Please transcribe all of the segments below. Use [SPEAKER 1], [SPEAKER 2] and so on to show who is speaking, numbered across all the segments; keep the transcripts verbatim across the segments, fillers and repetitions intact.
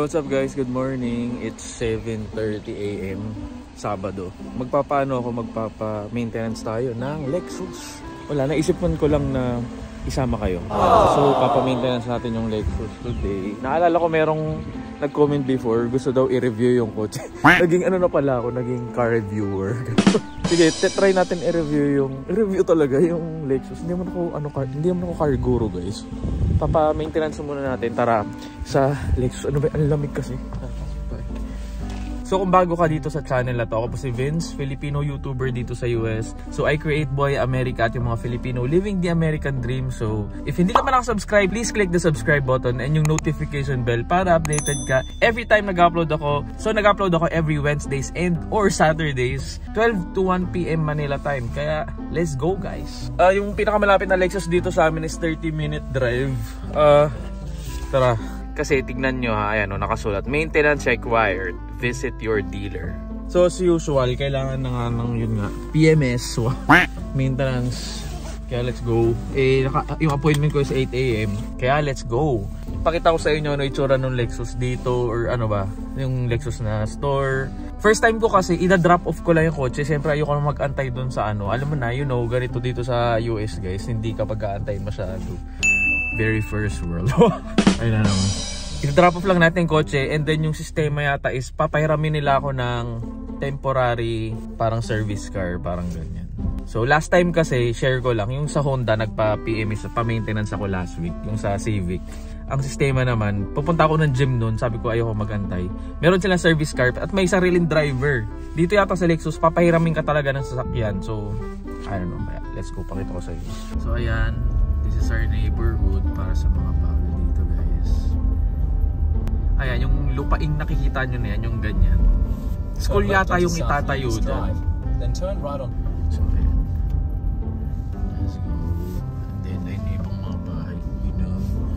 [SPEAKER 1] what's up guys? Good morning. It's seven thirty a m Sabado. Magpapaano ako, magpapa-maintenance tayo ng Lexus. Wala, naisipan ko lang na isama kayo. So, papa-maintenance natin yung Lexus today. Naalala ko merong nag-comment before, gusto daw i-review yung kotse. Naging ano na pala ako, naging car reviewer. Sige, try natin i-review yung, i-review talaga yung Lexus. Hindi naman ako, ano, car, hindi naman ako car guru guys. Papa-maintenance muna natin. Tara, sa Lexus. Ano ba? Ang lamig kasi. So kung bago ka dito sa channel na to, ako po si Vince, Filipino YouTuber dito sa U S. So I create Boy America at yung mga Filipino living the American dream. So if hindi ka pa nakasubscribe, please click the subscribe button and yung notification bell para updated ka every time nag-upload ako. So nag-upload ako every Wednesdays and or Saturdays, twelve to one p m Manila time. Kaya let's go guys. Uh, yung pinakamalapit na Lexus dito sa amin is thirty minute drive. Uh, tara. Kasi tignan nyo ha, ayan o, nakasulat, maintenance required, visit your dealer. So as usual, kailangan na nga ng yun nga, P M S, maintenance. Kaya let's go. Eh, naka, yung appointment ko is eight a m Kaya let's go. Pakita ko sa inyo ano itsura ng Lexus dito or ano ba, yung Lexus na store. First time ko kasi, ina-drop off ko lang yung kotse. Siyempre ayoko na mag-antay dun sa ano. Alam mo na, you know, ganito dito sa U S guys, hindi ka pag-aantay masyado. Very first world. Ayun na naman. I-drop off lang natin yung kotse and then yung sistema yata is papahiramin nila ako ng temporary parang service car, parang ganyan. So last time kasi, share ko lang, yung sa Honda nagpa-P M S, pa-maintenance ako last week, yung sa Civic. Ang sistema naman, pupunta ako ng gym nun, sabi ko ayoko magantay. Meron silang service car at may sariling driver. Dito yata sa Lexus, papahiramin ka talaga ng sasakyan. So, I don't know, let's go, pakita ko sa inyo. So ayan, this is our neighborhood para sa mga bago dito guys. Ayan, yung lupaing nakikita nyo na yan, yung ganyan. School yata yung itatayo dyan.
[SPEAKER 2] Then turn right on.
[SPEAKER 1] So ayan. Let's go. And then ayun na ibang mga bahay. You know,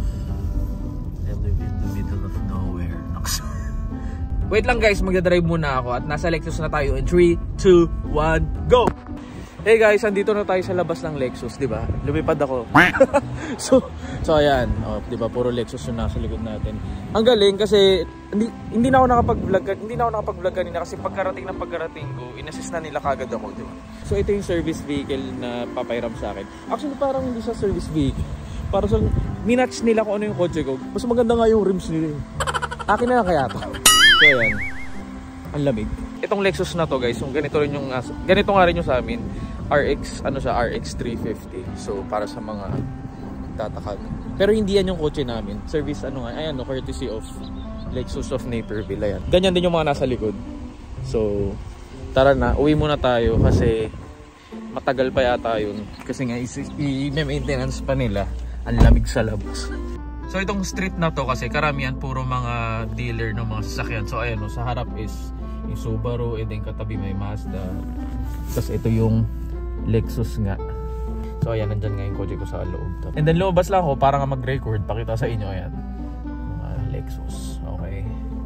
[SPEAKER 1] they live in the middle of nowhere. Wait lang guys, magdadrive muna ako at nasa Lexus na tayo in three, two, one, go! Hey guys, andito na tayo sa labas ng Lexus, 'di ba? Lumipad ako. so, so ayan, oh, 'di ba? Puro Lexus yung nasa likod natin. Ang galing kasi hindi hindi na ako nakapag-vlog, hindi na ako nakapag-vlog kanina kasi pagkarating ng pagkarating ko, inassist na nila kagad ako, 'di ba? So ito yung service vehicle na papahiram sa akin. Actually, parang hindi sa service vehicle. Para sa minatch nila kung ano yung kotse ko. Mas maganda nga yung rims nila. Akin na lang kaya to. So ayan. Ang lamig. Itong Lexus na to guys, yung ganito rin yung ganito nga rin yung sa amin. R X, ano siya, R X three fifty. So para sa mga tatakal. Pero hindi yan yung kotse namin. Service ano nga, ayan no, courtesy of Lexus of Naperville. Ayan. Ganyan din yung mga nasa likod. So tara na, uwi muna tayo kasi matagal pa yata yun. Kasi nga i-maintenance pa nila. Ang lamig sa labas. So itong street na to kasi karamihan puro mga dealer ng mga sasakyan. So ayan no, sa harap is yung Subaru and then katabi may Mazda. Tapos ito yung Lexus nga. So ayan, nandyan nga yung kotse ko sa loob. And then lumabas lang ako para nga mag-record. Pakita sa inyo, ayan. Mga Lexus. Okay.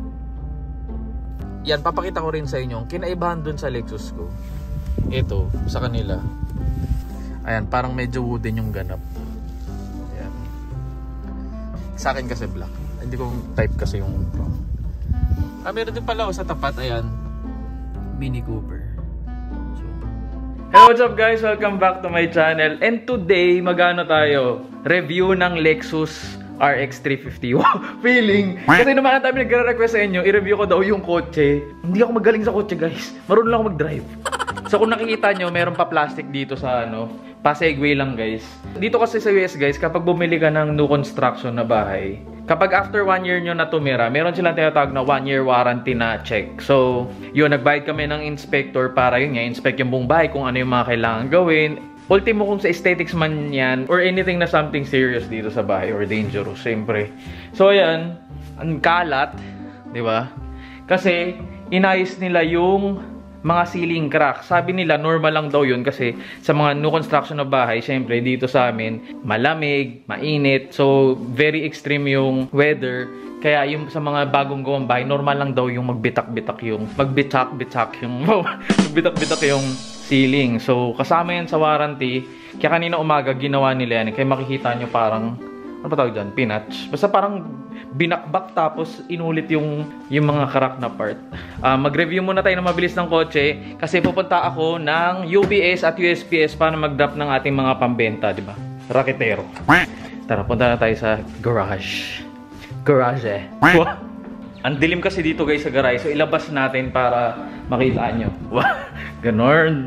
[SPEAKER 1] Yan, papakita ko rin sa inyo. Kinaibahan dun sa Lexus ko. Ito, sa kanila. Ayan, parang medyo wooden yung ganap. Ayan. Sa akin kasi black. Hindi ko type kasi yung ah, meron din pala sa tapat. Ayan. Mini Cooper. Hello, what's up guys? Welcome back to my channel. And today, magano tayo? Review ng Lexus R X three fifty. Wow, feeling! Kasi naman ang dami nagre-request sa inyo, i-review ko daw yung kotse. Hindi ako magaling sa kotse guys. Marunong lang ako mag-drive. So kung nakikita nyo, meron pa plastic dito sa ano, pa-segway lang guys. Dito kasi sa U S guys, kapag bumili ka ng new construction na bahay, kapag after one year nyo na tumira, meron silang tinatawag na one year warranty na check. So, yun, nagbayad kami ng inspector para yun nga, inspect yung buong bahay kung ano yung mga kailangan gawin. Ultimo kung sa aesthetics man yan, or anything na something serious dito sa bahay, or dangerous, syempre. So, ayan, ang kalat, di ba? Kasi, inayos nila yung mga ceiling crack. Sabi nila, normal lang daw yun kasi sa mga new construction na bahay, syempre dito sa amin, malamig, mainit. So, very extreme yung weather. Kaya yung sa mga bagong gawang bahay, normal lang daw yung magbitak-bitak yung, magbitak-bitak yung, magbitak-bitak yung ceiling. So, kasama yan sa warranty. Kaya kanina umaga, ginawa nila yan. Kaya makikita nyo parang, ano pa tawag dyan? Pinatch. Basta parang binakbak tapos inulit yung, yung mga crack na part. Uh, mag-review muna tayo na mabilis ng kotse kasi pupunta ako ng U P S at U S P S para mag-drop ng ating mga pambenta, di ba? Raketero. Tara, punta na tayo sa garage. Garage eh. Ang dilim kasi dito guys sa garage, so ilabas natin para makita nyo. Ganon.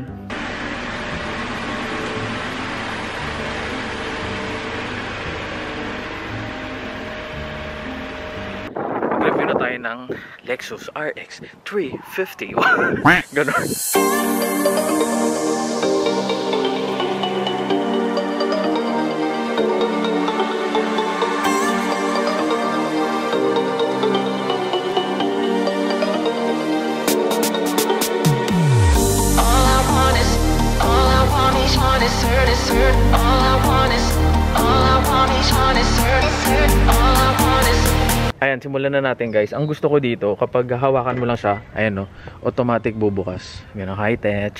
[SPEAKER 1] Review na tayo ng Lexus R X three fifty. Ganon. Ayan, simulan na natin guys. Ang gusto ko dito, kapag hawakan mo lang siya, ayan no, automatic bubukas. Ganun, high tech.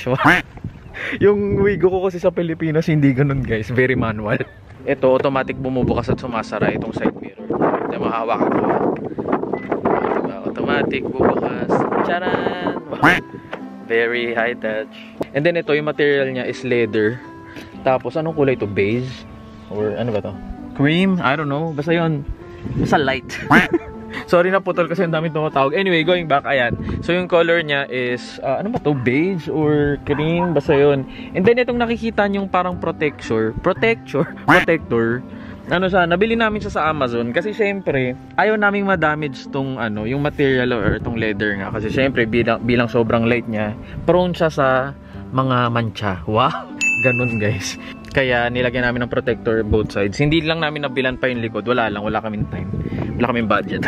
[SPEAKER 1] Yung Wigo ko kasi sa Pilipinas, hindi ganun guys. Very manual. Ito, automatic bumubukas at sumasara itong side mirror. Diba, mahawakan ko. Diba, automatic bubukas. Charan! Very high touch. And then ito, yung material niya is leather. Tapos, anong kulay ito? Beige? Or ano ba to? Cream? I don't know. Basta yun. Basta light. Sorry na putol kasi ang dami tumatawag. Anyway, going back, ayan. So, yung color niya is, uh, ano ba to? Beige or cream? Basta yun. And then, itong nakikita nyong parang protector. Protector? Protector. Ano siya, nabili namin siya sa Amazon. Kasi, syempre, ayaw naming ma-damage tong, ano, yung material or tong leather nga. Kasi, syempre, bilang, bilang sobrang light niya, prone siya sa mga mancha. Wow! Ganun, guys. Kaya nilagyan namin ng protector both sides. Hindi lang namin nabilan pa yung likod. Wala lang. Wala kaming time. Wala kaming budget.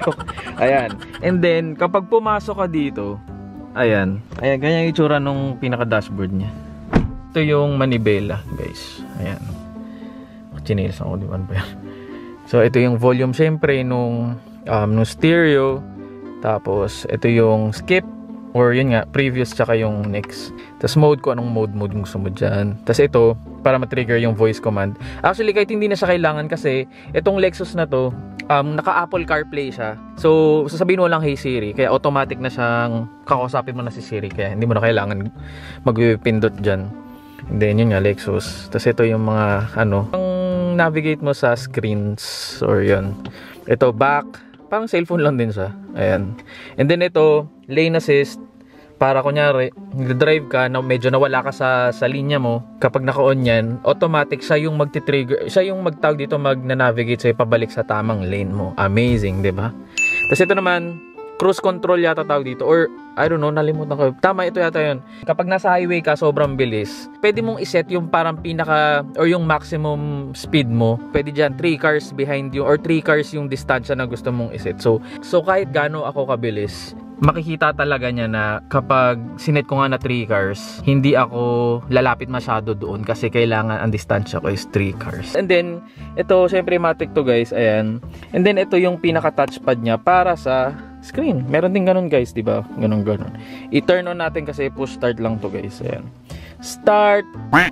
[SPEAKER 1] Ayan. And then, kapag pumasok ka dito, ayan. Ayan, ganyan yung itsura nung pinaka-dashboard niya. Ito yung manibela, guys. Ayan. Chinails ako. Di ba ba yan? So, ito yung volume, syempre, nung, um, nung stereo. Tapos, ito yung skip. Or yun nga, previous tsaka yung next. Tapos mode ko, anong mode mode yung gusto mo dyan. Tapos ito, para matrigger yung voice command. Actually, kahit hindi na siya kailangan kasi itong Lexus na to, um, naka-Apple CarPlay siya. So, sasabihin mo lang, hey Siri. Kaya automatic na siyang kakausapin mo na si Siri. Kaya hindi mo na kailangan magpipindot dyan. And then yun nga, Lexus. Tapos ito yung mga, ano, ang navigate mo sa screens. Or yun. Ito, back. Parang cellphone lang din siya. Ayan. And then ito, lane assist. Para kunyari, nag-drive ka, na medyo nawala ka sa, sa linya mo. Kapag naka-on yan, automatic siya yung magti-trigger. Siya yung magtawag dito, mag-navigate sa'yo pabalik sa tamang lane mo. Amazing, di ba? Tapos ito naman, cruise control yata tawag dito. Or, I don't know, nalimutan ko. Tama, ito yata yun. Kapag nasa highway ka, sobrang bilis. Pwede mong iset yung parang pinaka, or yung maximum speed mo. Pwede dyan, three cars behind you, or three cars yung distansya na gusto mong iset. So, so kahit gaano ako kabilis, makikita talaga niya na kapag sinet ko nga na three cars, hindi ako lalapit masyado doon kasi kailangan ang distansya ko is three cars. And then, ito, syempre matic to guys, ayan. And then, ito yung pinaka-touchpad niya para sa screen. Meron din ganun guys, diba? Ganun, ganun. I-turn on natin kasi push start lang to guys, ayan. Start!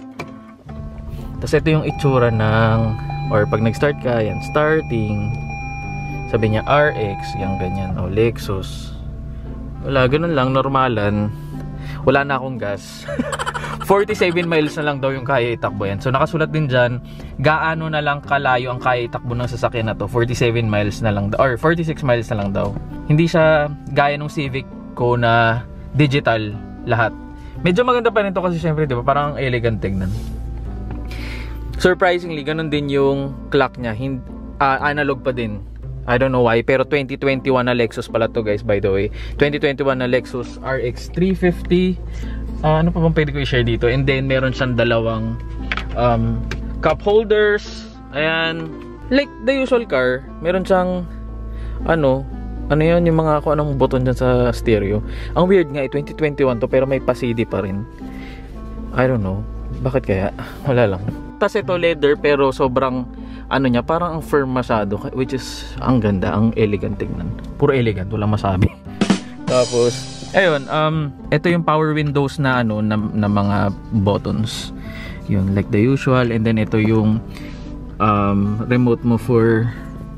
[SPEAKER 1] Tapos ito yung itsura ng, or pag nag-start ka, ayan, starting. Sabi niya, R X, yung ganyan, o Lexus. Wala, ganun lang, normalan. Wala na akong gas. forty-seven miles na lang daw yung kaya itakbo yan. So nakasulat din dyan, gaano na lang kalayo ang kaya itakbo ng sasakyan na to. forty-seven miles na lang daw, or forty-six miles na lang daw. Hindi siya gaya ng Civic ko na digital lahat. Medyo maganda pa rin to kasi syempre, di ba, parang elegant tignan. Surprisingly, ganun din yung clock niya. Hindi, uh, analog pa din. I don't know why, pero twenty twenty-one na Lexus pala to guys, by the way. twenty twenty-one na Lexus R X three fifty. Uh, ano pa bang pwede ko i-share dito? And then, meron siyang dalawang um, cup holders. Ayan. Like the usual car, meron siyang ano, ano yun, yung mga kung anong button dyan sa stereo. Ang weird nga, eh, twenty twenty-one to, pero may pa-C D pa rin. I don't know. Bakit kaya? Wala lang. Tapos ito leather, pero sobrang ano niya, parang ang firm masyado, which is ang ganda, ang elegant tignan. Puro elegant, walang masabi. Tapos ayun, um ito yung power windows na ano na, na mga buttons. Yun, like the usual. And then ito yung um remote mo for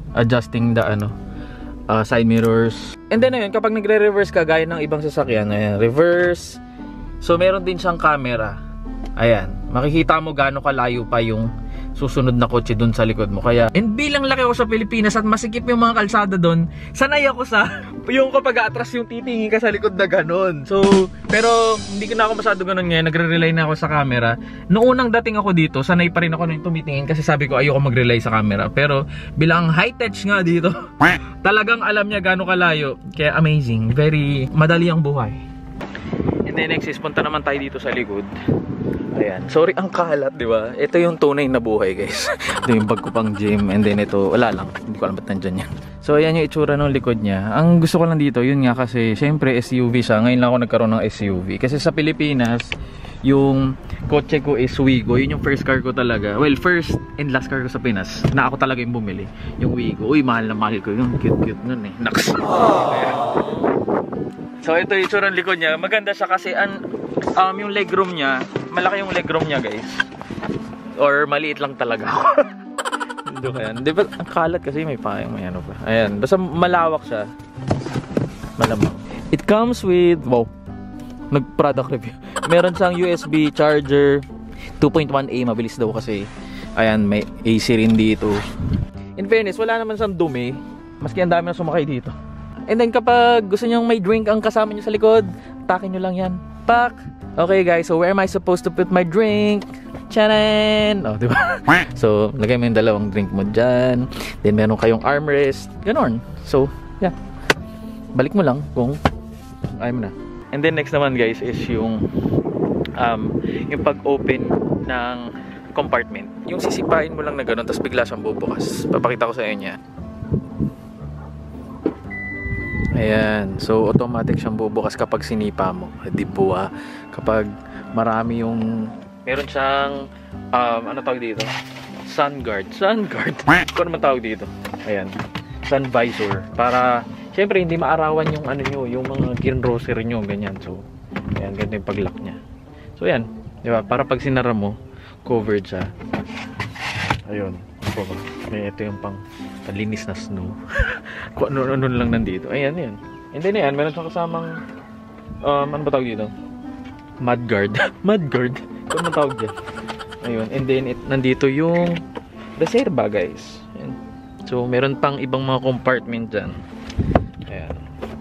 [SPEAKER 1] adjusting the ano, uh, side mirrors. And then ayun, kapag nagre-reverse ka gaya ng ibang sasakyan, ayan, reverse. So meron din siyang camera. Ayan, makikita mo gaano kalayo pa yung susunod na kotse dun sa likod mo. Kaya, and bilang laki ako sa Pilipinas at masikip yung mga kalsada dun, sanay ako sa yung kapag atras yung titingin ka sa likod na ganun. So, pero hindi ko na ako masyado ganun ngayon. Nagre-rely na ako sa camera. Noong unang dating ako dito, sanay pa rin ako nung tumitingin kasi sabi ko ayoko mag-rely sa camera. Pero bilang high-tech nga dito, talagang alam niya gaano kalayo. Kaya amazing. Very madali ang buhay. And then next is, punta naman tayo dito sa likod. Ayan. Sorry ang kalat, di ba? Ito yung tunay na buhay, guys. Ito yung bag ko pang gym. And then ito, wala lang. Hindi ko alam ba't nandyan yan. So, ayan yung itsura ng likod niya. Ang gusto ko lang dito, yun nga kasi, syempre S U V siya. Ngayon lang ako nagkaroon ng S U V. Kasi sa Pilipinas, yung kotse ko is Wigo. Yun yung first car ko talaga. Well, first and last car ko sa Pinas. Na ako talaga yung bumili. Yung Wigo. Uy, mahal na mahal ko. Yung cute-cute nun eh. Naks. Ayan. So, ito yung itsura ng likod niya. Maganda siya kasi an, um, yung legroom niya, malaki yung legroom niya, guys. Or maliit lang talaga. Hindi kaya. Di ba, ang kalat kasi may payong, may ano pa. Ayan, basta malawak siya. Malamang. It comes with, wow, nag-product review. Meron siyang U S B charger, two point one A, mabilis daw kasi. Ayan, may A C rin dito. In fairness, wala naman siyang dumi. Maski ang dami na sumakay dito. And then kapag gusto nyo may drink ang kasama nyo sa likod, takin nyo lang yan. Pak! Okay guys, so where am I supposed to put my drink? Charan! Oh, diba? So, lagay mo yung dalawang drink mo dyan. Then meron kayong armrest. Ganon. So, yeah. Balik mo lang kung ayaw mo na. And then next naman guys is yung um, yung pag-open ng compartment. Yung sisipain mo lang na ganon, tapos bigla siyang bubukas. Papakita ko sa inyo yan. Ayan, so automatic siyang bubukas kapag sinipa mo. Di buwa. Kapag marami yung meron siyang um, ano tawag dito? Sun guard. Sun guard. Kung ano man tawag dito? Ayan. Sun visor. Para syempre hindi maarawan yung ano nyo, yung mga greengrocer nyo, ganyan. So, ayan, ganito yung pag-lock niya. So, ayan. Di ba? Para pag sinara mo, covered siya. Ayun. May ito yung pang linis na snow. Kung ano-ano lang nandito. Ayan, yan. And then yan, meron siyang kasamang um, ano ba tawag dito? Mudguard. Mudguard. Kung ano tawag dyan. Ayun. And then, it, nandito yung reserva, guys. Ayan. So, meron pang ibang mga compartment dyan. Ayan.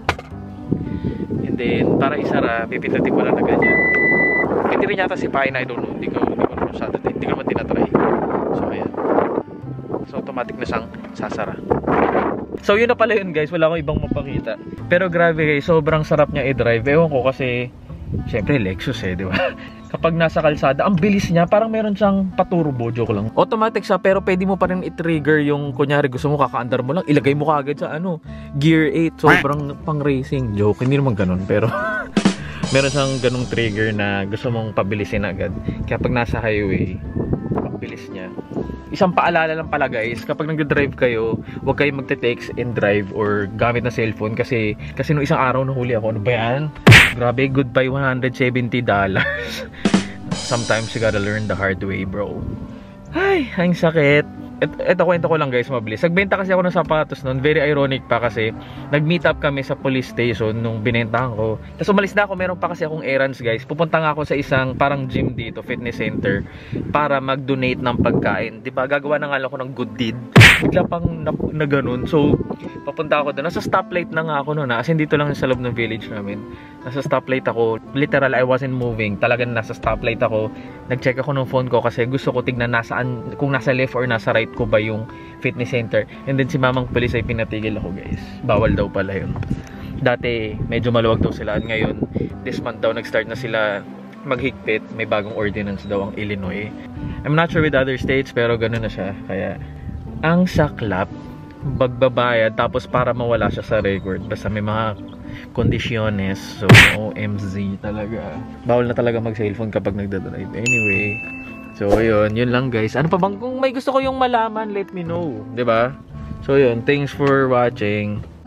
[SPEAKER 1] And then, para isara, pipindutin ko lang na ganyan. Pwede rin yata si Pine, I don't know. Hindi ko, hindi ko naman masyado. Hindi ko naman tinatry. So, ayan. So, automatic na siyang sasara. So, yun na pala yun guys. Wala akong ibang mapakita. Pero grabe guys, sobrang sarap niya i-drive. Ewan ko kasi, syempre Lexus eh, di ba? Kapag nasa kalsada, ang bilis niya. Parang meron siyang paturbo, joke lang. Automatic siya, pero pwede mo pa rin i-trigger yung, kunyari gusto mo, kakaandar mo lang, ilagay mo kaagad sa ano, gear eight. Sobrang pang racing. Joke, hindi naman ganun. Pero, meron siyang ganung trigger na gusto mong pabilisin agad. Kaya pag nasa highway, pagbilis niya. Isang paalala lang pala guys, kapag nag-drive kayo, huwag kayong magte-text and drive or gamit na cellphone kasi kasi nung isang araw nahuli ako. Ano ba yan? Grabe, goodbye one hundred seventy dollars. Sometimes you gotta learn the hard way, bro. Ay, ang sakit. Et, eto kwento ko lang guys, mabilis. Nagbenta kasi ako ng sapatos noon. Very ironic pa kasi nag-meet up kami sa police station nung binentahan ko. Tapos umalis na ako, meron pa kasi akong errands guys. Pupunta nga ako sa isang parang gym dito, fitness center, para mag-donate ng pagkain. Diba, gagawa na nga lang ako ng good deed. Bigla pang na, na ganun. So, papunta ako doon. Nasa stoplight na nga ako noon. As in, dito lang sa loob ng village namin. Nasa stoplight ako. Literal, I wasn't moving. Talagang nasa stoplight ako. Nag-check ako ng phone ko kasi gusto ko tignan nasaan, kung nasa left or nasa right ko ba yung fitness center. And then si mamang police ay pinatigil ako guys. Bawal daw pala yun. Dati medyo maluwag daw sila. Ngayon this month daw nag-start na sila maghigpit. May bagong ordinance daw ang Illinois. I'm not sure with other states pero ganun na siya. Kaya ang saklap, bagbabayad tapos para mawala siya sa record. Basta may mga kondisyones. So O M Z talaga. Bawal na talaga mag-cellphone kapag nagdadrive. Anyway, so yun, yun lang guys. Ano pa bang kung may gusto ko yung malaman, let me know, 'di ba? So yun, thanks for watching.